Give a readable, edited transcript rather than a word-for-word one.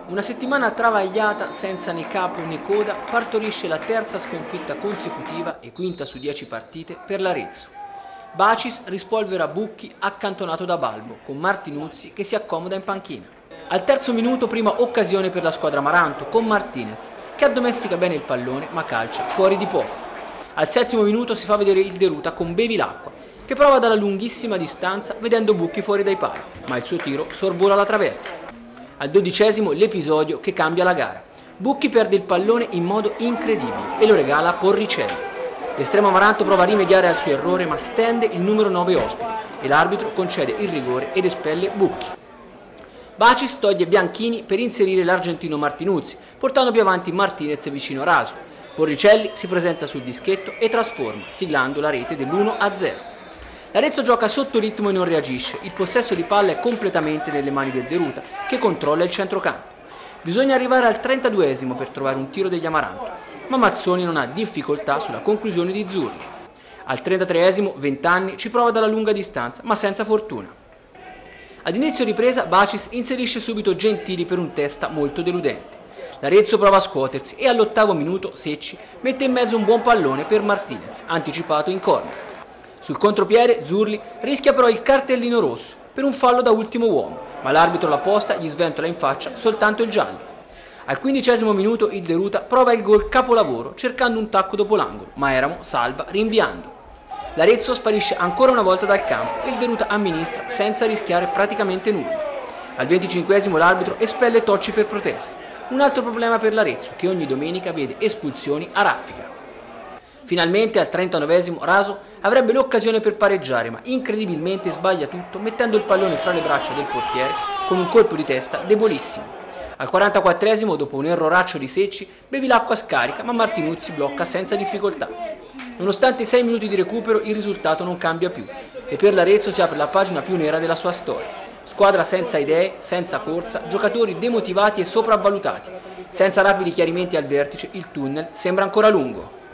Una settimana travagliata, senza né capo né coda, partorisce la terza sconfitta consecutiva e quinta su 10 partite per l'Arezzo. Bacis rispolvera Bucchi accantonato da Balbo, con Martinuzzi che si accomoda in panchina. Al terzo minuto prima occasione per la squadra Amaranto con Martinez, che addomestica bene il pallone ma calcia fuori di poco. Al settimo minuto si fa vedere il Deruta con Bevilacqua, che prova dalla lunghissima distanza vedendo Bucchi fuori dai pali, ma il suo tiro sorvola la traversa. Al 12° l'episodio che cambia la gara. Bucchi perde il pallone in modo incredibile e lo regala a Porricelli. L'estremo Amaranto prova a rimediare al suo errore ma stende il numero 9 ospite e l'arbitro concede il rigore ed espelle Bucchi. Bacis toglie Bianchini per inserire l'argentino Martinuzzi, portando più avanti Martinez vicino a Raso. Porricelli si presenta sul dischetto e trasforma, siglando la rete dell'1-0. L'Arezzo gioca sotto ritmo e non reagisce, il possesso di palla è completamente nelle mani del Deruta, che controlla il centrocampo. Bisogna arrivare al 32° per trovare un tiro degli Amaranto, ma Mazzoni non ha difficoltà sulla conclusione di Zurli. Al 33° Vent'anni ci prova dalla lunga distanza, ma senza fortuna. Ad inizio ripresa Bacis inserisce subito Gentili per un testa molto deludente. L'Arezzo prova a scuotersi e all'8° minuto Secci mette in mezzo un buon pallone per Martinez, anticipato in corner. Sul contropiede Zurli rischia però il cartellino rosso per un fallo da ultimo uomo, ma l'arbitro alla posta gli sventola in faccia soltanto il giallo. Al 15° minuto il Deruta prova il gol capolavoro cercando un tacco dopo l'angolo, ma Eramo salva rinviando. L'Arezzo sparisce ancora una volta dal campo e il Deruta amministra senza rischiare praticamente nulla. Al 25° l'arbitro espelle Tocci per protesta, un altro problema per l'Arezzo che ogni domenica vede espulsioni a raffica. Finalmente al 39° Raso avrebbe l'occasione per pareggiare, ma incredibilmente sbaglia tutto mettendo il pallone fra le braccia del portiere con un colpo di testa debolissimo. Al 44° dopo un erroraccio di Secci, Bevilacqua scarica ma Martinuzzi blocca senza difficoltà. Nonostante i 6 minuti di recupero il risultato non cambia più e per l'Arezzo si apre la pagina più nera della sua storia. Squadra senza idee, senza corsa, giocatori demotivati e sopravvalutati. Senza rapidi chiarimenti al vertice il tunnel sembra ancora lungo.